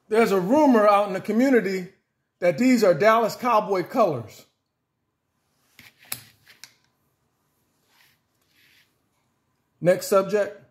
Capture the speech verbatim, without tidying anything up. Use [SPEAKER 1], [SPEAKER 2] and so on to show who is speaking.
[SPEAKER 1] There's a rumor out in the community that these are Dallas Cowboy colors. Next subject.